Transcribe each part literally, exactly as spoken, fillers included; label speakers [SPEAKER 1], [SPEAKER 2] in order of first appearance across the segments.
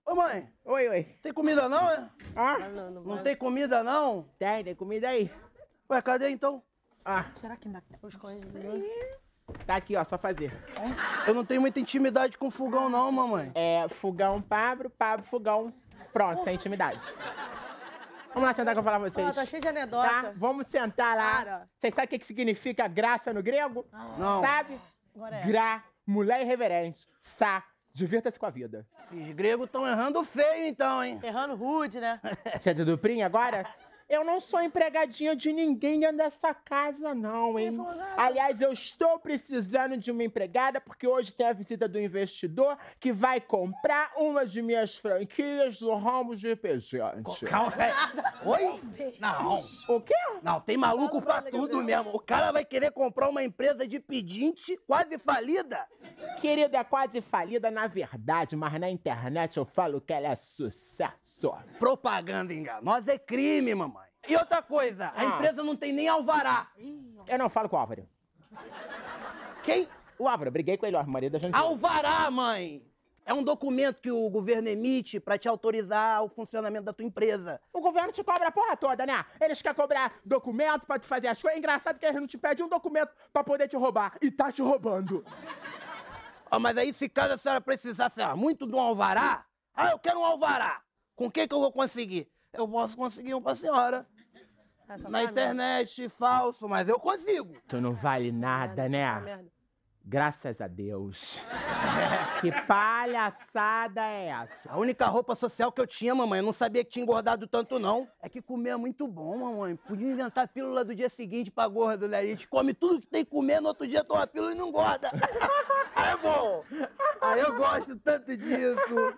[SPEAKER 1] Ô, mãe.
[SPEAKER 2] Oi, oi.
[SPEAKER 1] Tem comida não, é?
[SPEAKER 2] Ah?
[SPEAKER 1] Não, não, não tem comida não?
[SPEAKER 2] Tem, tem comida aí.
[SPEAKER 1] Ué, cadê então?
[SPEAKER 2] Ah.
[SPEAKER 3] Será que ainda tem os coisas?
[SPEAKER 2] Tá aqui, ó, só fazer.
[SPEAKER 1] Eu não tenho muita intimidade com fogão não, mamãe.
[SPEAKER 2] É, fogão, Pablo, Pablo, fogão. Pronto, tem intimidade. Vamos lá sentar que eu vou falar pra vocês.
[SPEAKER 3] Pô, tá cheio de anedota.
[SPEAKER 2] Tá? Vamos sentar lá.
[SPEAKER 3] Para.
[SPEAKER 2] Vocês sabem o que que significa graça no grego?
[SPEAKER 1] Não.
[SPEAKER 2] Sabe?
[SPEAKER 3] Agora é.
[SPEAKER 2] Gra, mulher irreverente. Sa, divirta-se com a vida.
[SPEAKER 1] Esses gregos estão errando feio então, hein?
[SPEAKER 3] Errando rude, né?
[SPEAKER 2] Você é do Duprim agora? Eu não sou empregadinha de ninguém dentro dessa casa, não, hein? Aliás, eu estou precisando de uma empregada porque hoje tem a visita do investidor que vai comprar uma de minhas franquias do ramo de refrigerante.
[SPEAKER 1] Calma, pera. Oi? Não.
[SPEAKER 2] O quê?
[SPEAKER 1] Não, tem maluco pra tudo mesmo. O cara vai querer comprar uma empresa de pedinte quase falida.
[SPEAKER 2] Querido, é quase falida na verdade, mas na internet eu falo que ela é sucesso.
[SPEAKER 1] Propaganda enganosa é crime, mamãe. E outra coisa, a
[SPEAKER 2] Ah.
[SPEAKER 1] empresa não tem nem alvará.
[SPEAKER 2] Eu não falo com o Álvaro.
[SPEAKER 1] Quem?
[SPEAKER 2] O Álvaro, eu briguei com ele, ó, o marido da gente.
[SPEAKER 1] Alvará, mãe. É um documento que o governo emite pra te autorizar o funcionamento da tua empresa.
[SPEAKER 2] O governo te cobra a porra toda, né? Eles querem cobrar documento pra te fazer as coisas. É engraçado que eles não te pedem um documento pra poder te roubar. E tá te roubando.
[SPEAKER 1] Ah, mas aí, se caso a senhora precisasse ah, muito de um alvará, ah, eu quero um alvará. Com quem que eu vou conseguir? Eu posso conseguir um pra senhora.
[SPEAKER 3] Essa
[SPEAKER 1] Na
[SPEAKER 3] tá
[SPEAKER 1] internet, falso, mas eu consigo.
[SPEAKER 2] Tu não vale nada,
[SPEAKER 3] merda, essa
[SPEAKER 2] né?
[SPEAKER 3] merda.
[SPEAKER 2] Graças a Deus. Que palhaçada é essa?
[SPEAKER 1] A única roupa social que eu tinha, mamãe, eu não sabia que tinha engordado tanto, não. É que comer é muito bom, mamãe. Podia inventar a pílula do dia seguinte pra gordo, né? A gente come tudo que tem que comer, no outro dia toma a pílula e não engorda. É bom. Aí eu gosto tanto disso.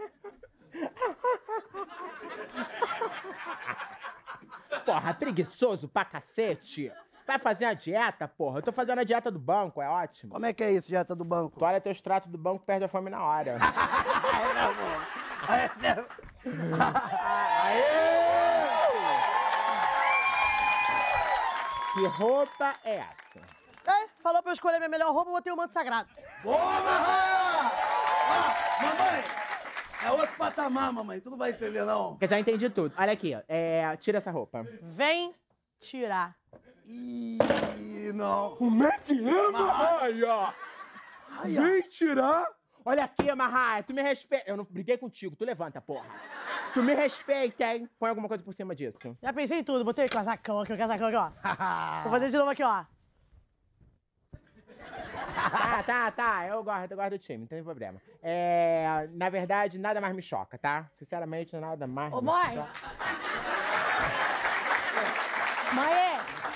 [SPEAKER 2] Porra, preguiçoso pra cacete. Vai fazer a dieta, porra. Eu tô fazendo a dieta do banco, é ótimo.
[SPEAKER 1] Como é que é isso, dieta do banco?
[SPEAKER 2] Tu olha teu extrato do banco, perde a fome na hora.
[SPEAKER 1] Aê!
[SPEAKER 2] Que roupa é essa?
[SPEAKER 3] É, falou pra eu escolher minha melhor roupa, eu botei o manto sagrado.
[SPEAKER 1] Boa, Marraia! Ah, mamãe! É outro patamar, mamãe. Tu não vai entender, não.
[SPEAKER 2] Eu já entendi tudo. Olha aqui, ó. É, tira essa roupa.
[SPEAKER 3] Vem tirar.
[SPEAKER 1] Ih, não.
[SPEAKER 2] Como é que é, Marraia?
[SPEAKER 1] Raia.
[SPEAKER 2] Vem tirar? Olha aqui, Marraia, tu me respeita. Eu não briguei contigo, tu levanta, porra. Tu me respeita, hein? Põe alguma coisa por cima disso.
[SPEAKER 3] Já pensei em tudo, botei o casacão aqui, o casacão aqui, ó. Vou fazer de novo aqui, ó.
[SPEAKER 2] Tá, tá, tá. Eu gosto, eu gosto do time, não tem problema. É, na verdade, nada mais me choca, tá? Sinceramente, nada mais.
[SPEAKER 4] Ô,
[SPEAKER 2] me
[SPEAKER 4] mãe!
[SPEAKER 2] choca.
[SPEAKER 4] Mãe, é?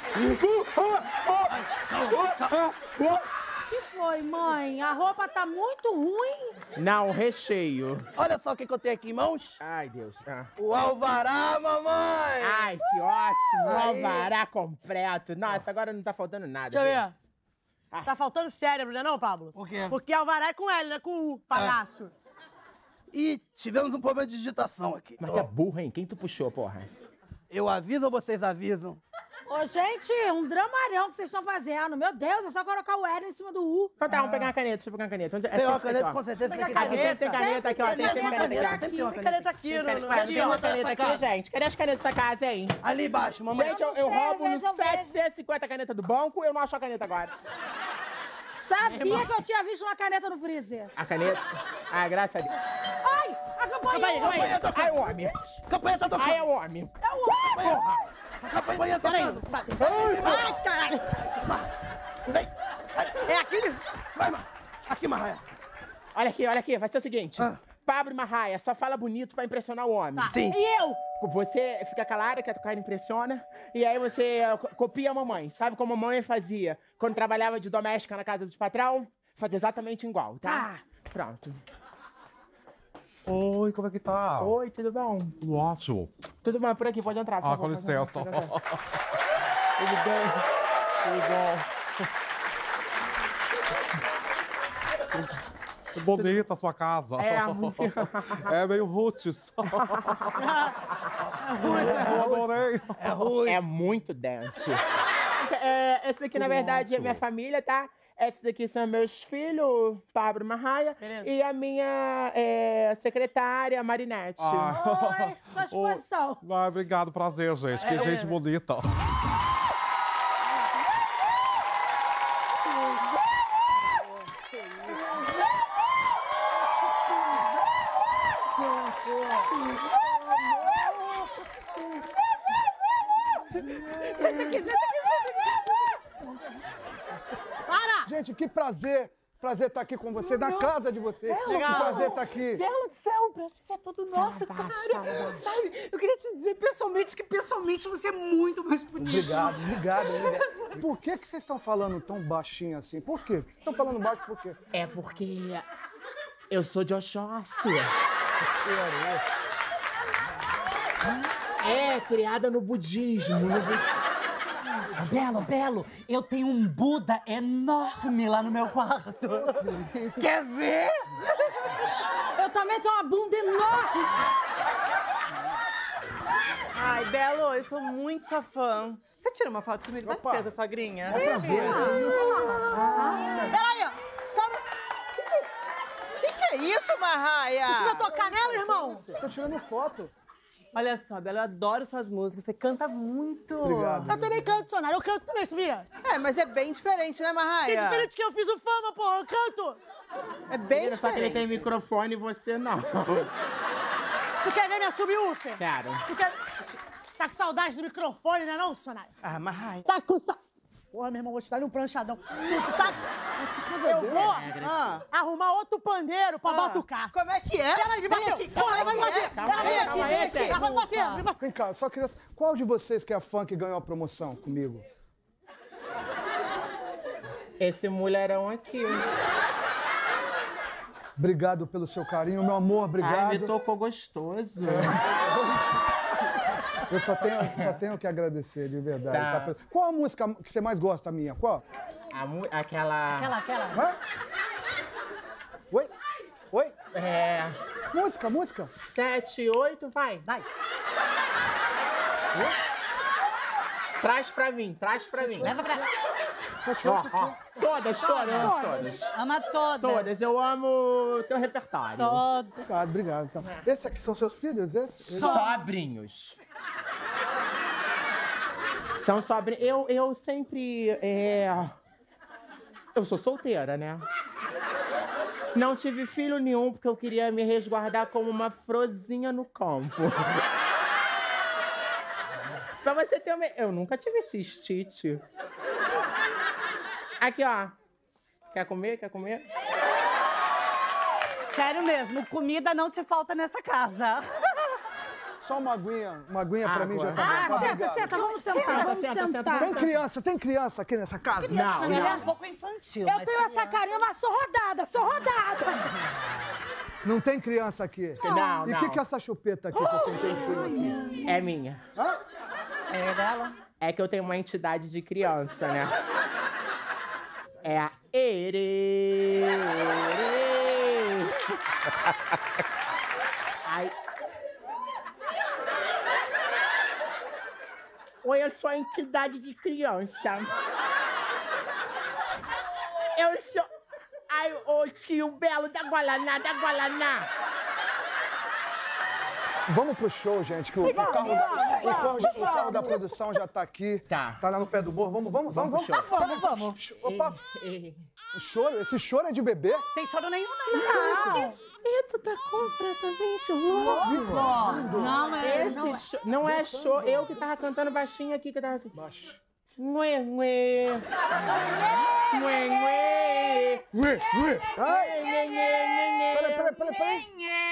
[SPEAKER 4] O que foi, mãe? A roupa tá muito ruim.
[SPEAKER 2] Não, recheio.
[SPEAKER 1] Olha só o que, que eu tenho aqui em mãos.
[SPEAKER 2] Ai, Deus. Ah.
[SPEAKER 1] O alvará, mamãe!
[SPEAKER 2] Ai, que ótimo. Um
[SPEAKER 1] Aí.
[SPEAKER 2] alvará completo. Nossa, agora não tá faltando nada.
[SPEAKER 3] Deixa eu
[SPEAKER 2] viu?
[SPEAKER 3] ver. Tá faltando cérebro, né não, Pablo?
[SPEAKER 1] Por quê?
[SPEAKER 3] Porque alvará é com L, não é com U, palhaço.
[SPEAKER 1] E tivemos um problema de digitação aqui.
[SPEAKER 2] Mas é burro, hein? Quem tu puxou, porra?
[SPEAKER 1] Eu aviso ou vocês avisam?
[SPEAKER 4] Ô, gente, um dramalhão que vocês estão fazendo. Meu Deus, é só colocar o L em cima do U.
[SPEAKER 2] Então tá, vamos pegar uma caneta. Deixa eu pegar uma caneta. Onde- é
[SPEAKER 1] Tem uma
[SPEAKER 2] sempre
[SPEAKER 1] caneta,
[SPEAKER 2] aqui, ó.
[SPEAKER 1] com certeza.
[SPEAKER 3] Pega
[SPEAKER 1] Tem
[SPEAKER 3] a
[SPEAKER 1] aqui.
[SPEAKER 2] Aqui sempre tem caneta aqui, ó. Tem
[SPEAKER 1] Tem
[SPEAKER 2] sempre
[SPEAKER 1] uma
[SPEAKER 2] caneta
[SPEAKER 1] caneta,
[SPEAKER 2] aqui.
[SPEAKER 1] sempre tem uma
[SPEAKER 3] Tem
[SPEAKER 1] caneta.
[SPEAKER 3] caneta aqui,
[SPEAKER 2] Tem
[SPEAKER 3] no, no,
[SPEAKER 2] Cadê
[SPEAKER 3] aqui,
[SPEAKER 2] uma
[SPEAKER 3] ó.
[SPEAKER 2] caneta aqui,
[SPEAKER 1] casa.
[SPEAKER 2] gente? Cadê as canetas dessa casa, hein?
[SPEAKER 1] Ali embaixo, mamãe.
[SPEAKER 2] Gente, eu,
[SPEAKER 4] não
[SPEAKER 2] eu
[SPEAKER 4] sei,
[SPEAKER 2] roubo
[SPEAKER 4] às
[SPEAKER 2] nos
[SPEAKER 4] vezes eu vejo.
[SPEAKER 2] setecentos e cinquenta canetas do banco e eu não acho a caneta agora.
[SPEAKER 4] Sabia que eu tinha visto uma caneta no freezer.
[SPEAKER 2] A caneta? Ah, graças a Deus.
[SPEAKER 4] Ai, a campainha.
[SPEAKER 3] Campainha, campainha.
[SPEAKER 2] Ai, o homem.
[SPEAKER 1] Campanha tá tocando.
[SPEAKER 2] Ai, é o homem.
[SPEAKER 4] É o U.
[SPEAKER 2] Porra.
[SPEAKER 1] A campanha tá
[SPEAKER 3] Peraí.
[SPEAKER 1] tocando.
[SPEAKER 3] Ai, caralho.
[SPEAKER 1] Vem.
[SPEAKER 3] É aqui?
[SPEAKER 1] Vai, Mar. Aqui, Marraia.
[SPEAKER 2] Olha aqui, olha aqui. Vai ser o seguinte.
[SPEAKER 1] Ah.
[SPEAKER 2] Pablo e Marraia, só fala bonito pra impressionar o homem.
[SPEAKER 3] Tá.
[SPEAKER 1] Sim.
[SPEAKER 4] E eu?
[SPEAKER 2] Você fica calada, que a tua cara impressiona, e aí você uh, co- copia a mamãe. Sabe como a mamãe fazia quando trabalhava de doméstica na casa dos patrão? Fazia exatamente igual, tá? Pronto.
[SPEAKER 5] Oi, como é que tá?
[SPEAKER 2] Oi, tudo bom?
[SPEAKER 5] Tudo ótimo.
[SPEAKER 2] Tudo bom, por aqui, pode entrar, por
[SPEAKER 5] Ah,
[SPEAKER 2] favor,
[SPEAKER 5] com
[SPEAKER 2] pode entrar,
[SPEAKER 5] licença.
[SPEAKER 2] pode entrar. Tudo bem? Tudo bom?
[SPEAKER 5] Bonita a sua casa.
[SPEAKER 2] É, muito.
[SPEAKER 5] É meio roots. Eu adorei.
[SPEAKER 1] É ruim.
[SPEAKER 2] É muito dente. É, esse aqui, na verdade, é minha família, tá? Esses aqui são meus filhos, Pablo e Marraia.
[SPEAKER 3] Beleza.
[SPEAKER 2] E a minha é, secretária, Marinette.
[SPEAKER 5] Ah.
[SPEAKER 4] Oi, sua exposição.
[SPEAKER 5] Ah, obrigado, prazer, gente. Que gente bonita.
[SPEAKER 3] Para!
[SPEAKER 6] Gente, que prazer. Prazer estar aqui com você, na casa de vocês. Que
[SPEAKER 3] Legal.
[SPEAKER 6] prazer estar aqui.
[SPEAKER 7] Belo do céu, o prazer é todo nosso,
[SPEAKER 2] Fala,
[SPEAKER 7] cara.
[SPEAKER 2] fala.
[SPEAKER 7] Sabe, eu queria te dizer pessoalmente que pessoalmente você é muito mais bonito.
[SPEAKER 6] Obrigado, obrigado, obrigado. Por que, que vocês estão falando tão baixinho assim? Por quê? Vocês estão falando baixo por quê?
[SPEAKER 2] É porque eu sou de Oxóssi. É, criada no budismo. No budismo.
[SPEAKER 7] Belo, Belo, eu tenho um Buda enorme lá no meu quarto. Quer ver?
[SPEAKER 4] Eu também tenho uma bunda enorme.
[SPEAKER 7] Ai, Belo, eu sou muito sua fã. Você tira uma foto comigo? Dá
[SPEAKER 6] Opa.
[SPEAKER 7] licença, sogrinha.
[SPEAKER 6] É prazer.
[SPEAKER 3] Peraí, ó. Sabe,
[SPEAKER 7] O que, que é isso, Marraia?
[SPEAKER 3] precisa tocar nela, irmão?
[SPEAKER 6] Tô tirando foto.
[SPEAKER 7] Olha só, Belo, eu adoro suas músicas. Você canta muito.
[SPEAKER 6] Obrigado.
[SPEAKER 3] Eu também canto, Sonário. Eu canto também, sabia?
[SPEAKER 7] É, mas é bem diferente, né, Marraia?
[SPEAKER 3] Que diferente que eu fiz o Fama, porra. Eu canto.
[SPEAKER 7] É bem
[SPEAKER 2] Mentira, só que ele tem
[SPEAKER 7] diferente.
[SPEAKER 2] microfone e você não.
[SPEAKER 3] Tu quer ver minha subwoofer?
[SPEAKER 2] Quero.
[SPEAKER 3] Tu quer... Tá com saudade do microfone, né não, Sonário?
[SPEAKER 7] Ah, Marraia.
[SPEAKER 3] Tá com sa... Porra, meu irmão, vou te dar um pranchadão. Tu tá... Eu vou
[SPEAKER 7] Ah,
[SPEAKER 3] arrumar outro pandeiro pra
[SPEAKER 7] ah,
[SPEAKER 3] batucar.
[SPEAKER 7] Como é que é?
[SPEAKER 3] Peraí, me
[SPEAKER 7] Vem
[SPEAKER 3] bateu.
[SPEAKER 7] aqui,
[SPEAKER 3] Porra, ela vai me
[SPEAKER 7] calma aí,
[SPEAKER 3] bater.
[SPEAKER 7] calma
[SPEAKER 3] Ela
[SPEAKER 7] aí,
[SPEAKER 3] vem aqui,
[SPEAKER 7] calma
[SPEAKER 3] vem
[SPEAKER 7] aí,
[SPEAKER 3] aqui.
[SPEAKER 7] gente.
[SPEAKER 3] Ela vai me bater. Me bater.
[SPEAKER 6] Vem cá, eu só queria... Qual de vocês que é fã que ganhou a promoção comigo?
[SPEAKER 2] Esse mulherão aqui.
[SPEAKER 6] Obrigado pelo seu carinho, meu amor, obrigado.
[SPEAKER 2] Ai, me tocou gostoso.
[SPEAKER 6] Eu só tenho, só tenho que agradecer, de verdade.
[SPEAKER 2] Tá.
[SPEAKER 6] tá? Qual a música que você mais gosta, minha? Qual?
[SPEAKER 2] A mu- aquela...
[SPEAKER 3] Aquela, aquela.
[SPEAKER 6] Hã? Oi? Oi?
[SPEAKER 2] É...
[SPEAKER 6] Música, música?
[SPEAKER 2] Sete, oito, vai.
[SPEAKER 3] Vai.
[SPEAKER 2] Traz pra mim, traz pra mim.
[SPEAKER 3] Leva pra...
[SPEAKER 6] Sete,
[SPEAKER 2] Ó,
[SPEAKER 6] oito,
[SPEAKER 2] ó. Todas, todas, todas.
[SPEAKER 7] Ama todas.
[SPEAKER 2] Todas, eu amo o teu repertório.
[SPEAKER 7] Todas.
[SPEAKER 6] Obrigado, obrigado. Tá. Esses aqui são seus filhos? Esses?
[SPEAKER 2] Sobrinhos. São sobrinhos. Eu, eu sempre. É... Eu sou solteira, né? Não tive filho nenhum porque eu queria me resguardar como uma frozinha no campo. Pra você ter uma... Eu nunca tive cistite. Aqui, ó. Quer comer? Quer comer?
[SPEAKER 7] Sério mesmo, comida não te falta nessa casa.
[SPEAKER 6] Só uma aguinha, uma aguinha pra mim já tá
[SPEAKER 2] Água.
[SPEAKER 6] bom. Tá,
[SPEAKER 4] Senta,
[SPEAKER 6] obrigado.
[SPEAKER 4] senta, vamos sentar,
[SPEAKER 2] Senta,
[SPEAKER 4] vamos
[SPEAKER 2] senta, senta,
[SPEAKER 4] sentar.
[SPEAKER 6] Tem criança, tem criança aqui nessa casa?
[SPEAKER 2] Não,
[SPEAKER 7] Ele é um
[SPEAKER 2] não.
[SPEAKER 7] pouco infantil.
[SPEAKER 4] Eu
[SPEAKER 7] mas
[SPEAKER 4] tenho essa carinha, mas sou rodada, sou rodada.
[SPEAKER 6] Não tem criança aqui?
[SPEAKER 2] Não,
[SPEAKER 6] E o
[SPEAKER 2] não.
[SPEAKER 6] que, que é essa chupeta aqui que eu sentei em cima aqui?
[SPEAKER 2] É minha.
[SPEAKER 6] Hã?
[SPEAKER 7] é dela.
[SPEAKER 2] É que eu tenho uma entidade de criança, né? É a Ere. Ere. Ai. Oi, eu sou a entidade de criança. Eu sou... Ai, ô tio Belo da Guaraná, da Guaraná.
[SPEAKER 6] Vamos pro show, gente, que o, o carro, da, o, carro, o carro da produção já tá aqui.
[SPEAKER 2] Tá.
[SPEAKER 6] Tá lá no pé do morro. Vamos, vamos, vamos.
[SPEAKER 2] Vamos pro
[SPEAKER 6] Vamos, vamos. Opa, o choro, esse choro é de bebê?
[SPEAKER 3] Tem choro nenhum, não.
[SPEAKER 2] Ih, tu tá completamente louco.
[SPEAKER 7] Não é.
[SPEAKER 2] Esse show, não é show, eu que tava cantando baixinho aqui, que tava assim.
[SPEAKER 6] Baixo.
[SPEAKER 2] Ué, ué. Ué, ué. Ué, ué.
[SPEAKER 6] Ai,
[SPEAKER 2] Ué, ué,
[SPEAKER 6] peraí, peraí, peraí, peraí.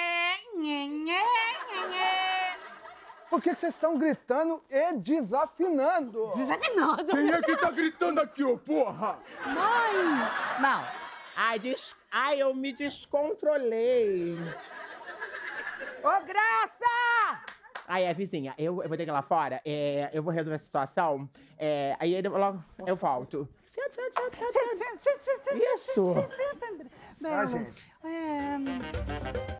[SPEAKER 6] Por que, que vocês estão gritando e desafinando?
[SPEAKER 3] Desafinado.
[SPEAKER 2] Quem é que tá gritando aqui, ô porra?
[SPEAKER 7] Não.
[SPEAKER 2] Ai, des... Ai, eu me descontrolei.
[SPEAKER 3] Ô, Graça!
[SPEAKER 2] Aí, a vizinha, eu, eu vou ter que ir lá fora, é, eu vou resolver essa situação, é, aí ele, logo eu volto. Senta, senta, senta, senta. Isso.
[SPEAKER 6] Ah, gente.
[SPEAKER 3] É...